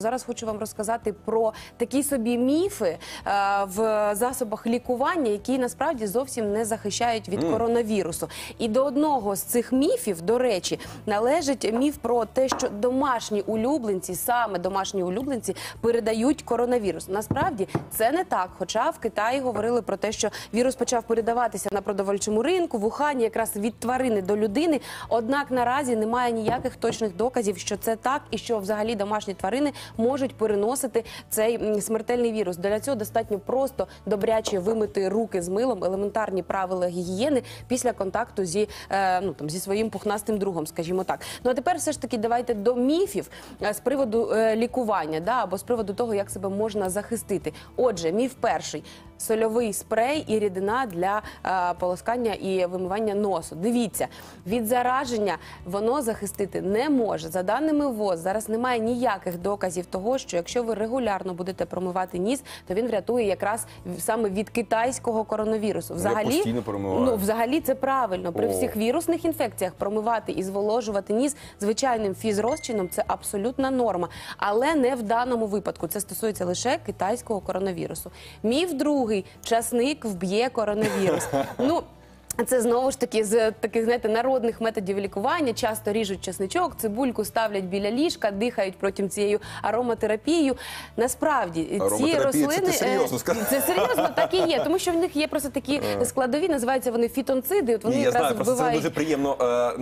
Зараз хочу вам розказати про такі собі міфи в засобах лікування, які насправді зовсім не захищають від коронавірусу. І до одного з цих міфів, до речі, належить міф про те, що домашні улюбленці, саме домашні улюбленці, передають коронавірус. Насправді це не так, хоча в Китаї говорили про те, що вірус почав передаватися на продовольчому ринку, в Ухані якраз від тварини до людини. Однак наразі немає ніяких точних доказів, що це так і що взагалі домашні тварини можуть переносити цей смертельний вірус. Для цього достатньо просто добряче вимити руки з милом, елементарні правила гігієни після контакту зі своїм пухнастим другом, скажімо так. Ну а тепер все ж таки давайте до міфів з приводу лікування, або з приводу того, як себе можна захистити. Отже, міф перший. Сольовий спрей і рідина для полоскання і вимивання носу. Дивіться, від зараження воно захистити не може. За даними ВОЗ, зараз немає ніяких доказів того, що якщо ви регулярно будете промивати ніс, то він врятує якраз саме від китайського коронавірусу. Взагалі це правильно. При всіх вірусних інфекціях промивати і зволожувати ніс звичайним фізрозчином – це абсолютна норма. Але не в даному випадку. Це стосується лише китайського коронавірусу. Міф другий. Часник вб'є коронавірус. Це знову ж таки з таких, знаєте, народних методів лікування. Часто ріжуть чесничок, цибульку ставлять біля ліжка, дихають потім цією ароматерапією. Насправді, ці рослини... Це серйозно сказати. Це серйозно, так і є. Тому що в них є просто такі складові, називаються вони фітонциди. От вони якраз вбивають... Це дуже приємно...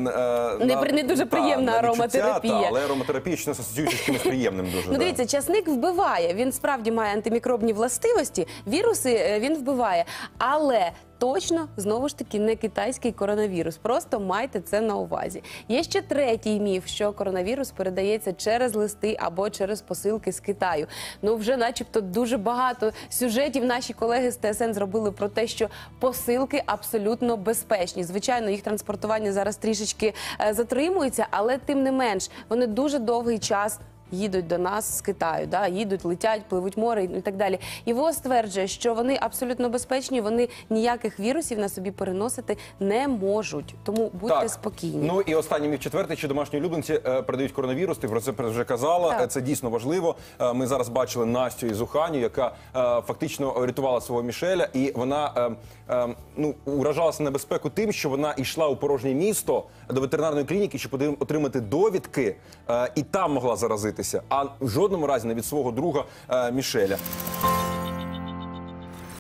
Не дуже приємна ароматерапія. Але ароматерапія чомусь асоціюється з чимось приємним дуже. Дивіться, часник вбиває. Він справді має антимікробні властивості. Віруси він вбиває. Але... точно, знову ж таки, не китайський коронавірус. Просто майте це на увазі. Є ще третій міф, що коронавірус передається через листи або через посилки з Китаю. Вже начебто дуже багато сюжетів наші колеги з ТСН зробили про те, що посилки абсолютно безпечні. Звичайно, їх транспортування зараз трішечки затримується, але тим не менш, вони дуже довгий час їдуть до нас з Китаю, їдуть, летять, пливуть море і так далі. І ВОЗ стверджує, що вони абсолютно безпечні, вони ніяких вірусів на собі переносити не можуть. Тому будьте спокійні. Ну і останній міф четвертий, що домашні улюбленці передають коронавірус. Ти про це вже казала. Так. Це дійсно важливо. Ми зараз бачили Настю із Ухані, яка фактично врятувала свого Мішеля. І вона уражалася на небезпеку тим, що вона йшла у порожнє місто до ветеринарної клініки, щоб отримати довідки, і там могла заразити. А в жодному разі не від свого друга Мішеля.